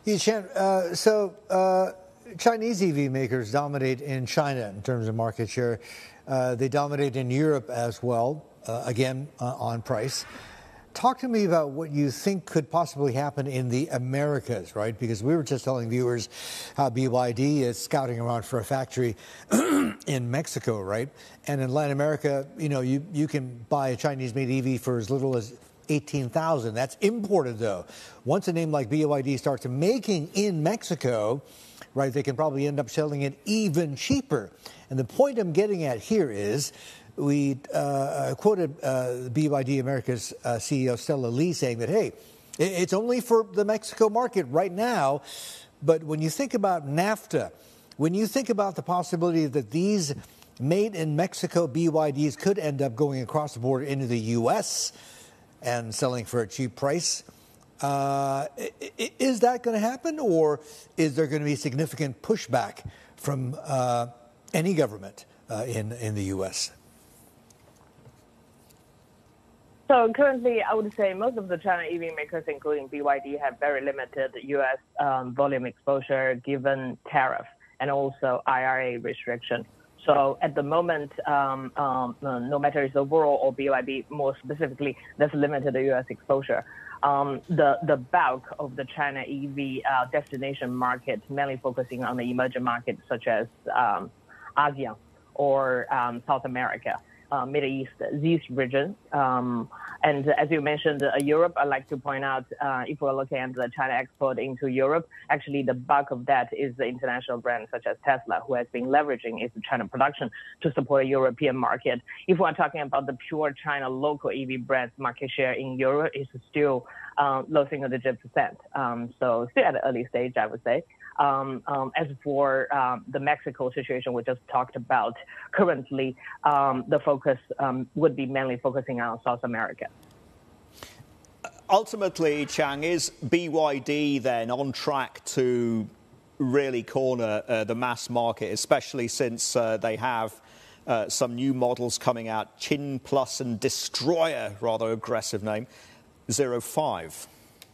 Yixian, Chinese EV makers dominate in China in terms of market share. They dominate in Europe as well, again, on price. Talk to me about what you think could possibly happen in the Americas, right? Because we were just telling viewers how BYD is scouting around for a factory in Mexico, right? And in Latin America, you can buy a Chinese-made EV for as little as $18,000. That's imported, though. Once a name like BYD starts making in Mexico, right, they can probably end up selling it even cheaper. And the point I'm getting at here is, we quoted BYD America's CEO Stella Li saying that, hey, it's only for the Mexico market right now. But when you think about NAFTA, when you think about the possibility that these made in Mexico BYDs could end up going across the border into the U.S. and selling for a cheap price, is that going to happen, or is there going to be significant pushback from any government in the U.S.? So currently, I would say most of the China EV makers, including BYD, have very limited U.S. volume exposure given tariff and also IRA restriction. So at the moment, no matter it's overall or BYD more specifically, there's limited U.S. exposure. The bulk of the China EV destination market, mainly focusing on the emerging markets such as ASEAN or South America, Middle East, these regions. And as you mentioned, Europe, I'd like to point out, if we're looking at the China export into Europe, actually the bulk of that is the international brands such as Tesla, who has been leveraging its China production to support a European market. If we're talking about the pure China local EV brands, market share in Europe is still low single-digit %. So still at an early stage, I would say. As for the Mexico situation we just talked about, currently the focus would be mainly focusing on South America. Ultimately, Chang, is BYD then on track to really corner the mass market, especially since they have some new models coming out, Chin Plus and Destroyer, rather aggressive name, 05?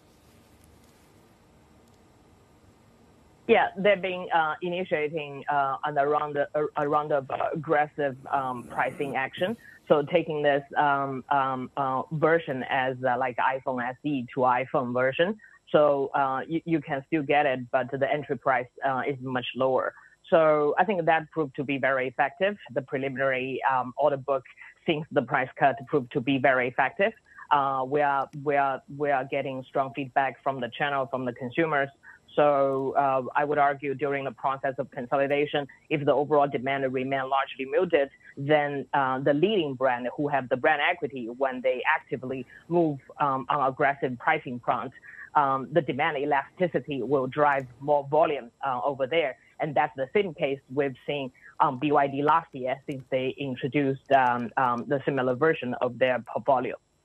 Yeah, they've been initiating a round of aggressive pricing action. So taking this version as like iPhone SE to iPhone version. So you can still get it, but the entry price is much lower. So I think that proved to be very effective. The preliminary order book seems the price cut proved to be very effective. We are getting strong feedback from the channel, from the consumers. So I would argue during the process of consolidation, if the overall demand remains largely muted, then the leading brand who have the brand equity when they actively move on aggressive pricing front, the demand elasticity will drive more volume over there. And that's the same case we've seen BYD last year since they introduced the similar version of their portfolio.